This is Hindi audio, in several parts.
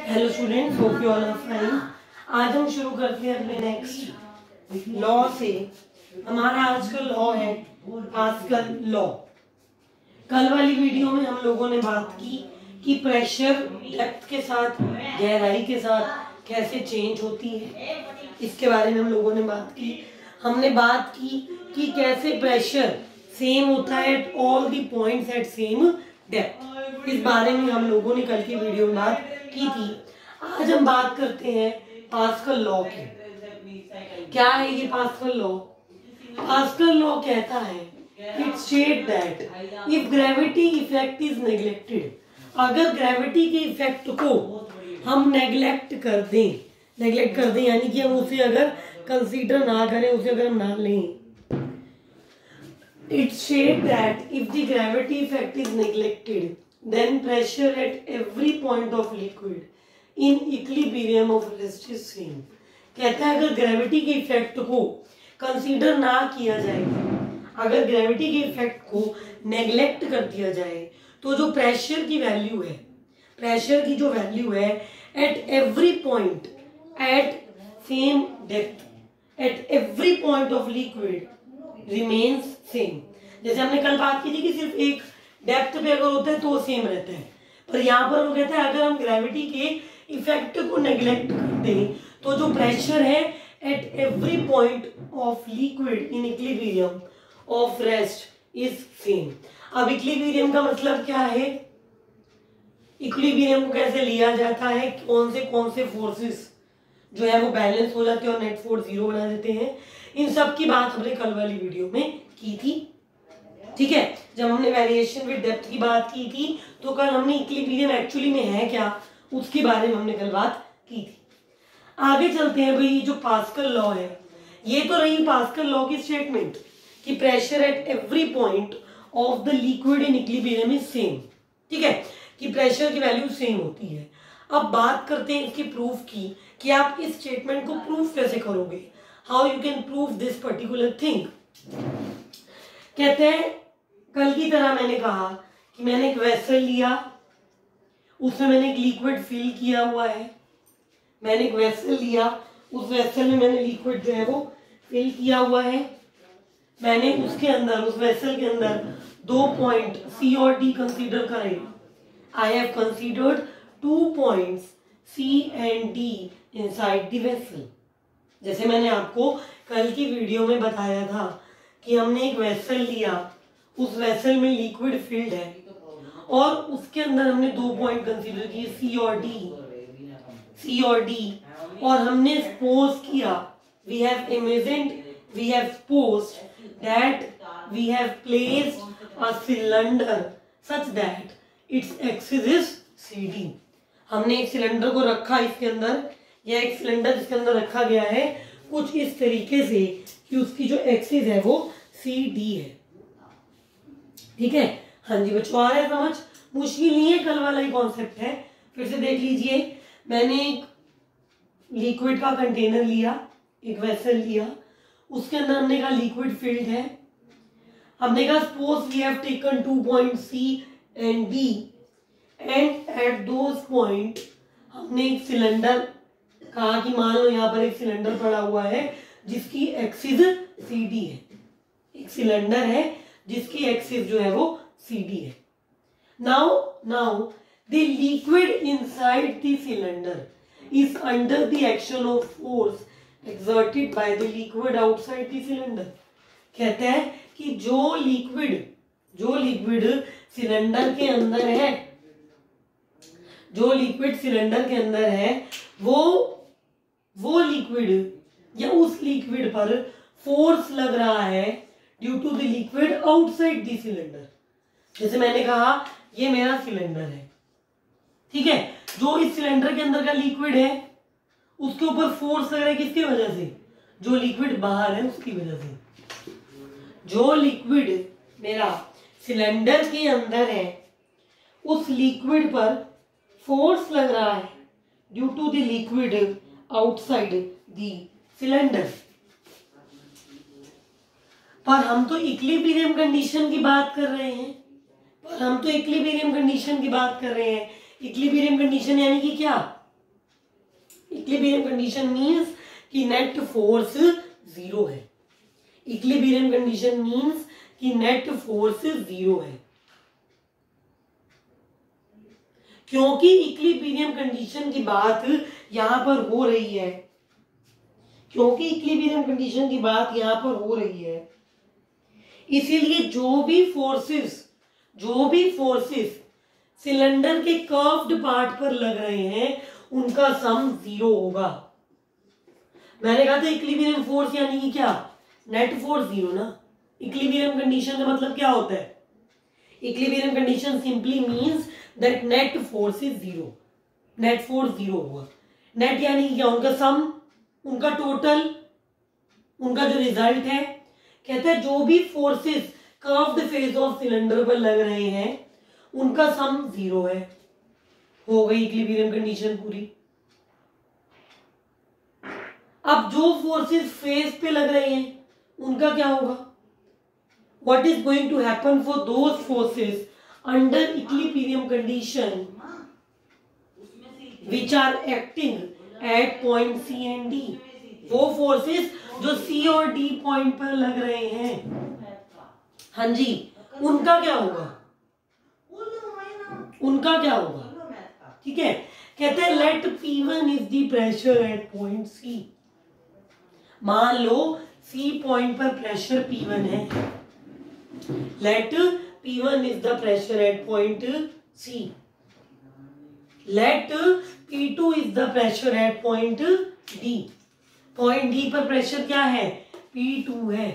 Hello students, hope you all are fine. आज हम शुरू करते हैं अपने नेक्स्ट लॉ से। हमारा आज का लॉ है पास्कल लॉ। कल वाली वीडियो में हम लोगों ने बात की कि प्रेशर डेप्थ के साथ, गहराई के साथ कैसे चेंज होती है, इसके बारे में हम लोगों ने बात की। हमने बात की कि कैसे प्रेशर सेम होता है at all the points at same depth. इस बारे में हम लोगों ने कल की वीडियो में बात की थी। आज हम बात करते हैं पास्कल लॉ की। क्या है ये पास्कल लॉ? पास्कल लॉ कहता है it state that if gravity effect is neglected, अगर ग्रेविटी के इफेक्ट को हम नेग्लेक्ट कर दें यानी कि हम उसे अगर कंसीडर ना करें, उसे अगर हम ना लें, it states that if the gravity effect is neglected, then pressure at every point of liquid in equilibrium of rest is same। कहता है अगर ग्रेविटी के इफेक्ट को कंसीडर ना किया जाए, अगर ग्रेविटी के इफेक्ट को नेग्लेक्ट कर दिया जाए, तो जो प्रेशर की वैल्यू है, प्रेशर की जो वैल्यू है at every point at same depth, at every point of liquid remains same. जैसे हमने कल बात की थी कि सिर्फ एक डेप्थ पे अगर होता है तो सेम रहता है, पर यहाँ पर वो कहता है अगर हम ग्रेविटी के इफेक्ट को नेग्लेक्ट करते हैं तो जो प्रेशर है at every point of liquid in equilibrium of rest is same. अब इक्विलिब्रियम का मतलब क्या है? इक्विलिब्रियम को कैसे लिया जाता है, कौन से फोर्सेस जो है वो बैलेंस हो जाते हैं और नेट फोर्स जीरो बना देते हैं, इन सब की बात हमने कल वाली वीडियो में की थी। ठीक है, जब हमने वेरिएशन विद डेप्थ की बात की थी तो कल हमने इक्विलिब्रियम एक्चुअली में है क्या उसके बारे में हमने कल बात की थी। आगे चलते हैं भाई। जो पास्कल लॉ है, ये तो रही पास्कल लॉ की स्टेटमेंट कि pressure at every point of the liquid in equilibrium is same. ठीक है, कि प्रेशर की वैल्यू सेम होती है। अब बात करते हैं इसकी प्रूफ की कि आप इस स्टेटमेंट को प्रूफ कैसे करोगे, how you can prove this particular thing. कहते हैं कल की तरह मैंने कहा कि मैंने एक वेसल लिया, उसमें मैंने एक लिक्विड फिल किया हुआ है। मैंने एक वेसल लिया, उस वेसल में मैंने लिक्विड जो है वो फिल किया हुआ है। मैंने उसके अंदर, उस वेसल के अंदर 2 पॉइंट सी और डी कंसीडर करे। I have considered 2 points C and D inside the vessel. जैसे मैंने आपको कल की वीडियो में बताया था कि हमने एक वेसल लिया, उस वेसल में लिक्विड फिल्ड है और उसके अंदर हमने 2 पॉइंट कंसीडर किए सी और डी, और हमने सपोज किया, we have imagined, we have supposed that we have placed a cylinder such that its axis is CD। हमने एक सिलेंडर को रखा इसके अंदर, या एक सिलेंडर जिसके अंदर रखा गया है कुछ इस तरीके से कि उसकी जो एक्सिस है वो CD है। ठीक है, हाँ जी बच्चों, आ रहा है समझ? मुश्किल नहीं है, कल वाला ही कॉन्सेप्ट है। फिर से देख लीजिए, मैंने एक लिक्विड का कंटेनर लिया, एक वेसल लिया, उसके अंदर हमने कहा लिक्विड फिल्ड है। हमने कहा suppose we have taken 2 point C and D and at those point हमने एक सिलेंडर कहा कि मान लो यहाँ पर एक सिलेंडर पड़ा हुआ है जिसकी एक्सिस CD है। एक सिलेंडर है जिसकी एक्सिस जो है वो CD है। Now the liquid inside the cylinder is under the action of force exerted by the liquid outside the cylinder. कहता है कि जो लिक्विड सिलेंडर के अंदर है, जो लिक्विड सिलेंडर के अंदर है वो लिक्विड या उस लिक्विड पर फोर्स लग रहा है due to the liquid outside the cylinder. जैसे मैंने कहा ये मेरा सिलेंडर है, ठीक है, जो इस सिलेंडर के अंदर का लिक्विड है उसके ऊपर फोर्स लग रहा है किसकी वजह से? जो लिक्विड बाहर है उसकी वजह से। जो लिक्विड मेरा सिलेंडर के अंदर है उस लिक्विड पर फोर्स लग रहा है due to the liquid outside the cylinder. पर हम तो इक्विलिब्रियम कंडीशन की बात कर रहे हैं, इक्विलिब्रियम कंडीशन यानी कि क्या? इक्विलिब्रियम कंडीशन मींस कि नेट फोर्स जीरो है। इक्विलिब्रियम कंडीशन मींस कि नेट फोर्स जीरो है, क्योंकि इक्विलिब्रियम कंडीशन की बात यहां पर हो रही है, क्योंकि इक्विलिब्रियम कंडीशन की बात यहां पर हो रही है, इसीलिए जो भी फोर्सेस सिलेंडर के कर्व्ड पार्ट पर लग रहे हैं उनका सम जीरो होगा। मैंने कहा था इक्विलिब्रियम फोर्स यानी कि क्या, नेट फोर्स जीरो ना। इक्विलिब्रियम कंडीशन का मतलब क्या होता है, equilibrium condition simply means that net force is zero, net force zero होगा। नेट यानी क्या, उनका सम, उनका टोटल, उनका जो रिजल्ट है। कहते हैं जो भी forces curved face of cylinder पर लग रहे हैं उनका सम जीरो है। हो गई इक्विलिब्रियम कंडीशन पूरी। अब जो फोर्सेस फेस पे लग रहे हैं उनका क्या होगा, what is going to happen for those forces under equilibrium condition which are acting at point C and D. वो फोर्सेस जो सी और डी पॉइंट पर लग रहे हैं, हाँ जी, उनका क्या होगा, उनका क्या होगा, ठीक है। कहते हैं let P1 is the pressure at point C. मान लो सी पॉइंट पर प्रेशर P1 है, let P1 is the pressure at point C, let P2 is the pressure at point D. Point D पर प्रेशर क्या है, P2 है।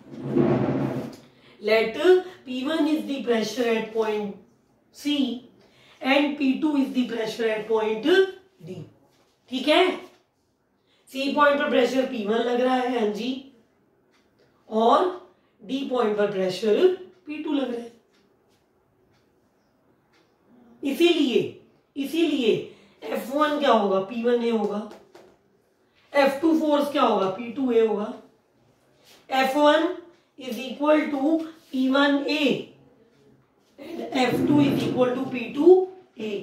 Let P1 is the pressure at point C and P2 is the pressure at point D। ठीक है, C पॉइंट पर प्रेशर P1 लग रहा है, हाँ जी, और D पॉइंट पर प्रेशर P2 लग रहा है। इसीलिए F1 क्या होगा, P1A होगा। F2 फोर्स क्या होगा, P2A होगा। F1 is equal to P1A and F2 is equal to P2A।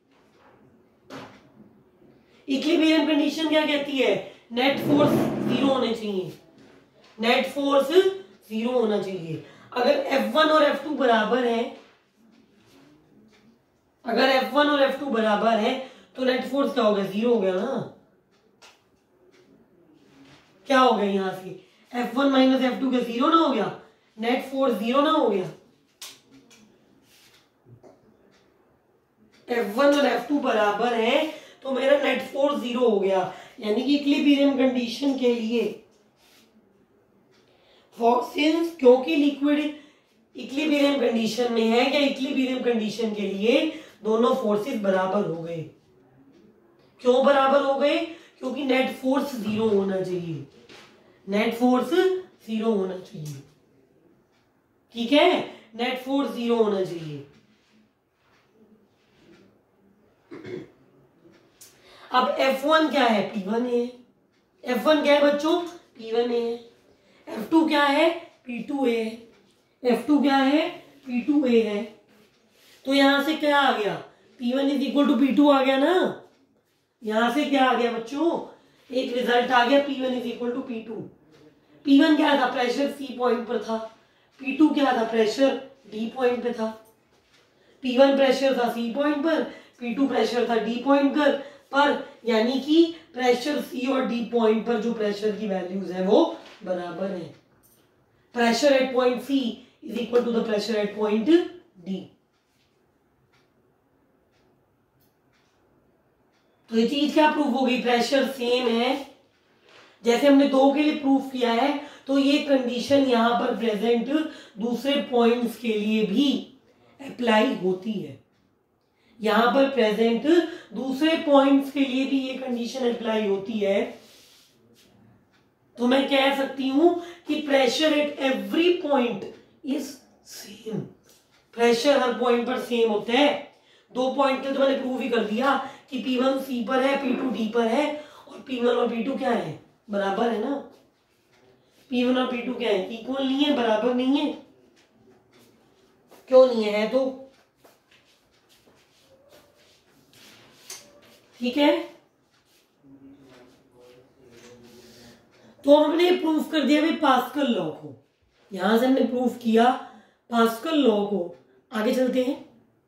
Equilibrium condition क्या कहती है, नेट फोर्स जीरो होने चाहिए, नेट फोर्स जीरो होना चाहिए। अगर F1 और F2 बराबर है, अगर F1 और F2 बराबर है तो नेट फोर्स क्या हो गया, जीरो हो गया ना। क्या हो गया यहां से, F1 माइनस F2 का जीरो ना हो गया, नेट फोर्स जीरो ना हो गया। F1 और F2 बराबर है तो मेरा नेट फोर्स जीरो हो गया, यानी कि इक्विलिब्रियम कंडीशन के लिए फोर्सेस, क्योंकि लिक्विड इक्विलिब्रियम कंडीशन में है या इक्विलिब्रियम कंडीशन के लिए दोनों फोर्सेस बराबर हो गए। क्यों बराबर हो गए, क्योंकि नेट फोर्स जीरो होना चाहिए, नेट फोर्स जीरो होना चाहिए, ठीक है, नेट फोर्स जीरो होना चाहिए। अब F1 क्या है, P1A है। F1 क्या है बच्चों, P1A है। F2 क्या है, P2A है। F2 क्या है, P2A है। तो यहां से क्या आ गया, P1 is equal to P2 आ गया ना। यहां से क्या आ गया बच्चों, एक रिजल्ट आ गया, P1 is equal to P2। P1 क्या था, प्रेशर C पॉइंट पर था। P2 क्या था, प्रेशर D पॉइंट पे था। P1 प्रेशर था C पॉइंट पर, P2 प्रेशर था D पॉइंट पर, यानी कि प्रेशर C और D पॉइंट पर जो प्रेशर की वैल्यूज है वो बराबर है। Pressure at point C is equal to the pressure at point D। तो ये चीज क्या प्रूफ हो गई, प्रेशर सेम है, जैसे हमने दो के लिए प्रूफ किया है, तो ये कंडीशन यहां पर प्रेजेंट दूसरे पॉइंट्स के लिए भी अप्लाई होती है। यहां पर प्रेजेंट दूसरे पॉइंट्स के लिए भी ये कंडीशन अप्लाई होती है। तो मैं कह सकती हूं कि pressure at every point is same, pressure हर पॉइंट पर सेम होता है। दो पॉइंट तो मैंने प्रूव ही कर दिया कि P1 C पर है, P2 D पर है, और P1 और P2 क्या है, बराबर है ना। P1 और P2 क्या है, इक्वल नहीं है, बराबर नहीं है। क्यों नहीं है तो ठीक है। तो हमने प्रूफ कर दिया भाई पास्कल लॉ को, यहां से हमने प्रूफ किया पास्कल लॉ को। आगे चलते हैं।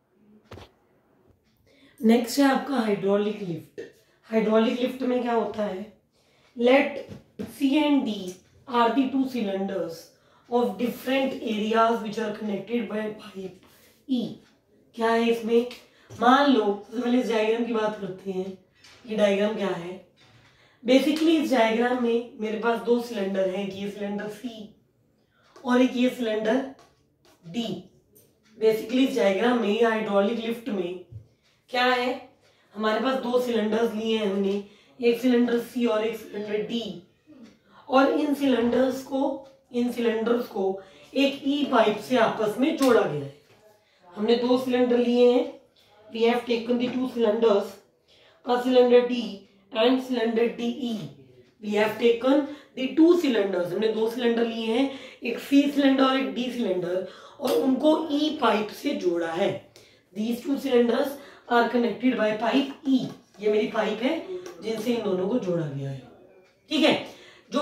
नेक्स्ट है आपका हाइड्रोलिक लिफ्ट। हाइड्रोलिक लिफ्ट में क्या होता है, let C and D are the two cylinders of different areas which are connected by pipe E. क्या है इसमें, मान लो सबसे पहले इस डायग्राम की बात करते हैं। ये डायग्राम क्या है, बेसिकली इस डायग्राम में मेरे पास दो सिलेंडर हैं, ये सिलेंडर सी और एक ये सिलेंडर डी। बेसिकली इस डायग्राम में हाइड्रोलिक लिफ्ट में क्या है, हमारे पास दो सिलेंडर्स लिए हैं हमने, एक सिलेंडर सी और एक सिलेंडर डी, और इन सिलेंडर्स को एक ई पाइप से आपस में जोड़ा गया है। हमने दो सिलेंडर लिए हैं, we have taken the two cylinders, a cylinder D and cylinder D E. We have taken the two cylinders, हमने दो सिलेंडर लिए हैं, एक सी सिलेंडर और एक डी सिलेंडर, और उनको ई पाइप से जोड़ा है। These two cylinders are connected by pipe E. ये मेरी पाइप है जिनसे इन दोनों को जोड़ा गया है। ठीक है, जो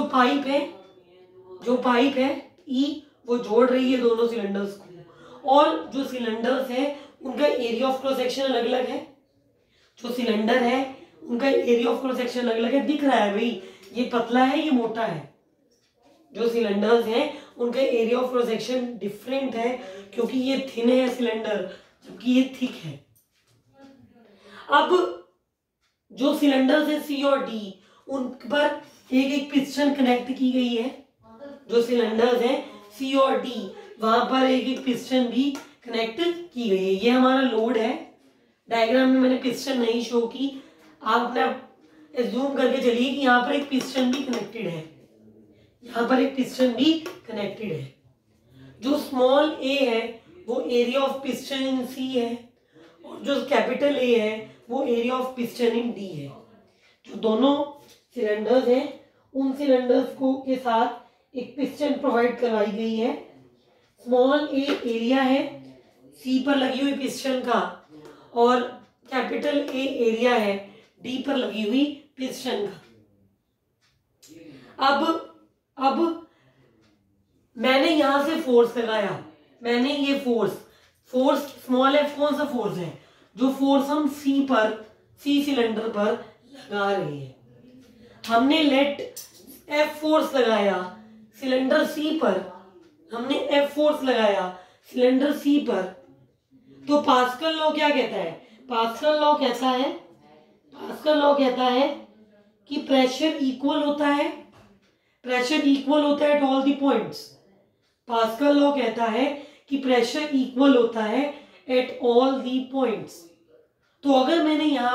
पाइप है ई वो जोड़ रही है दोनों सिलेंडर्स को, और जो सिलेंडर्स है उनका एरिया ऑफ क्रॉस सेक्शन अलग अलग है। जो सिलेंडर है उनका एरिया ऑफ क्रॉस सेक्शन अलग अलग है, दिख रहा है भाई, ये पतला है ये मोटा है। जो सिलेंडर्स हैं उनका area of cross section different है, क्योंकि ये थिन है सिलेंडर जबकि ये थिक है। अब जो सिलेंडर्स है सी और डी, उन पर एक एक पिस्टन कनेक्ट की गई है। जो सिलेंडर्स हैं सी और डी, वहां पर एक एक पिस्टन भी कनेक्ट की गई है। ये हमारा लोड है। डायग्राम में मैंने पिस्टन नहीं शो की, आप अपना जूम करके चलिए कि यहाँ पर एक पिस्टन भी कनेक्टेड है, यहाँ पर एक पिस्टन भी कनेक्टेड है। जो स्मॉल ए है वो area of piston in C है, और जो कैपिटल ए है वो area of piston in D है। जो दोनों सिलेंडर्स हैं उन सिलेंडर्स को के साथ एक पिस्टन प्रोवाइड करवाई गई है। स्मॉल ए एरिया है सी पर लगी हुई पिस्टन का, और कैपिटल ए एरिया है डी पर लगी हुई पिस्टन का। अब मैंने यहां से फोर्स लगाया, मैंने ये फोर्स स्मॉल एफ कौन सा फोर्स है, जो फोर्स हम सी सिलेंडर पर लगा रहे हैं। हमने लेट एफ फोर्स लगाया सिलेंडर सी पर, हमने एफ फोर्स लगाया सिलेंडर सी पर, तो पास्कल लॉ क्या कहता है, पास्कल लॉ कहता है कि प्रेशर इक्वल होता है at all the points. Pascal law कहता है कि प्रेशर इक्वल होता है एट ऑल दी पॉइंट्स। तो अगर मैंने यहाँ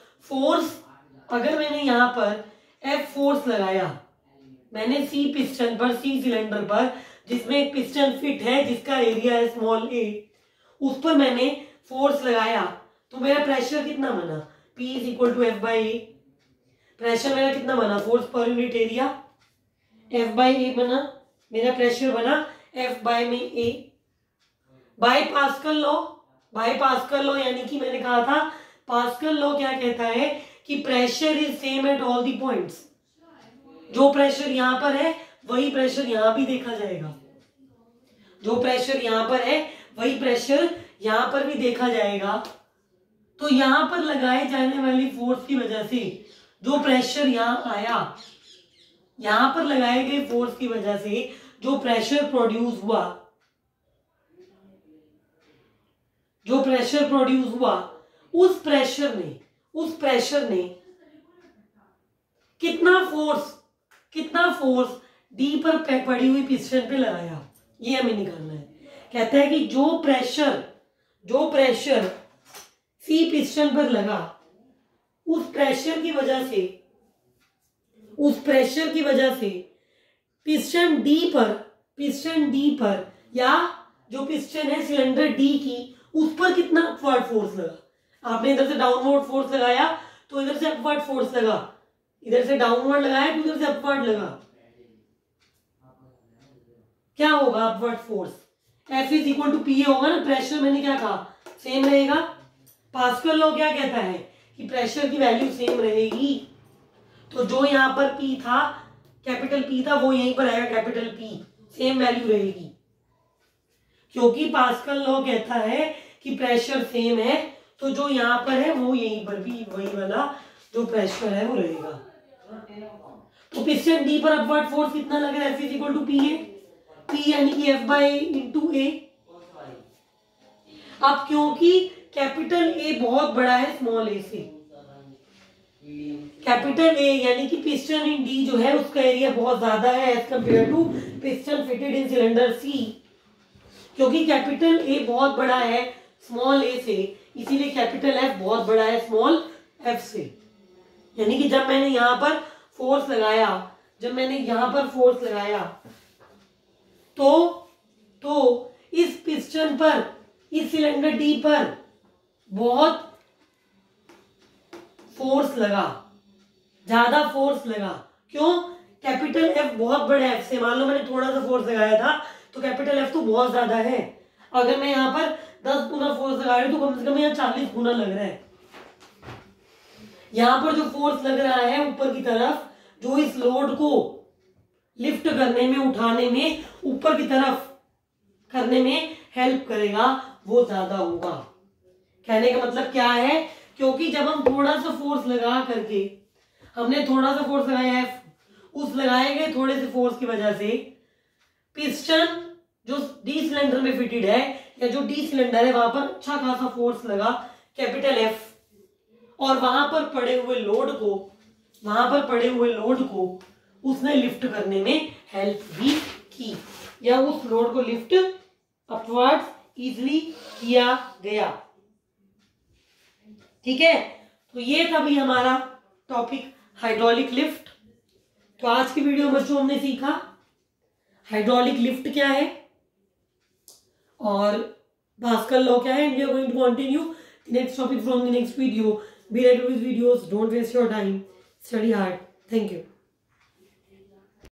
पर एफ फोर्स लगाया, मैंने सी पिस्टन पर, सी सिलेंडर पर, जिसमें एक पिस्टन फिट है जिसका एरिया है स्मॉल ए, उस पर मैंने फोर्स लगाया, तो मेरा प्रेशर कितना बना, P is equal to F by A. Pressure मेरा कितना बना, फोर्स पर unit area, F by A बना, मेरा प्रेशर बना एफ बाई में ए। बाय पास्कल लॉ यानी कि मैंने कहा था पास्कल लॉ क्या कहता है कि pressure is same at all the points. जो प्रेशर यहां पर है वही प्रेशर यहां भी देखा जाएगा, जो प्रेशर यहां पर है वही प्रेशर यहां पर भी देखा जाएगा। तो यहां पर लगाए जाने वाली फोर्स की वजह से जो प्रेशर यहां आया, यहां पर लगाए गए फोर्स की वजह से जो प्रेशर प्रोड्यूस हुआ, उस प्रेशर ने कितना फोर्स डी पर पड़ी हुई पिस्टन पे लगाया, ये हमें निकालना है। कहता है कि जो प्रेशर सी पिस्टन पर लगा, उस प्रेशर की वजह से पिस्टन डी पर या जो पिस्टन है सिलेंडर डी की, उस पर कितना अपवर्ड फोर्स लगा। आपने इधर से डाउनवर्ड फोर्स लगाया तो इधर से अपवर्ड फोर्स लगा, इधर से डाउनवर्ड लगाया तो इधर से अपवर्ड लगा। क्या होगा upward force, F is equal to P होगा ना। प्रेशर मैंने क्या कहा, सेम रहेगा। पास्कल लॉ क्या कहता है कि प्रेशर की वैल्यू सेम रहेगी। तो जो यहाँ पर P था कैपिटल P था वो यहीं पर आएगा कैपिटल P, सेम वैल्यू रहेगी, क्योंकि पास्कल लॉ कहता है कि प्रेशर सेम है, तो जो यहाँ पर है वो यहीं पर भी वही वाला जो प्रेशर है वो रहेगा। तो पिस्टन डी पर अपवर्ड फोर्स कितना लग रहा है, F is equal to P है, P यानी कि F बाई इंटू ए। अब क्योंकि कैपिटल A बहुत बड़ा है स्मॉल a से, कैपिटल A यानी कि पिस्टन इन D जो है उसका एरिया बहुत ज्यादा है as compare to piston fitted in cylinder C। क्योंकि कैपिटल A बहुत बड़ा है स्मॉल a से, इसीलिए कैपिटल F बहुत बड़ा है स्मॉल f से। यानी कि जब मैंने यहां पर फोर्स लगाया, तो इस पिस्टन पर, इस सिलेंडर D पर बहुत फोर्स लगा, ज्यादा फोर्स लगा। क्यों? कैपिटल F बहुत बड़ा है F से, मान लो मैंने थोड़ा सा फोर्स लगाया था तो कैपिटल F तो बहुत ज्यादा है, अगर मैं यहाँ पर 10 गुना फोर्स लगा रही हूँ तो कम से कम यहाँ 40 गुना लग रहा है। यहाँ पर जो फोर्स लग रहा है ऊपर की तरफ, जो इस लोड को लिफ्ट करने में, उठाने में, ऊपर की तरफ करने में हेल्प करेगा, वो ज्यादा होगा। कहने का मतलब क्या है, क्योंकि जब हम थोड़ा सा फोर्स लगा करके, हमने थोड़ा सा फोर्स लगाया F, उस लगाए गए थोड़े से फोर्स की वजह से पिस्टन जो डी सिलेंडर में फिटेड है या जो डी सिलेंडर है वहां पर अच्छा खासा फोर्स लगा कैपिटल F, और वहां पर पड़े हुए लोड को उसने लिफ्ट करने में हेल्प भी की, या उस लोड को लिफ्ट अपवर्ड्स इजीली किया गया। ठीक है, तो ये था भी हमारा टॉपिक हाइड्रोलिक लिफ्ट। तो आज की वीडियो में बच्चों हमने सीखा हाइड्रोलिक लिफ्ट क्या है और पास्कल लॉ क्या है, and we are going to continue the next topic from the next video. Be ready with videos, don't waste your time, study hard. Thank you.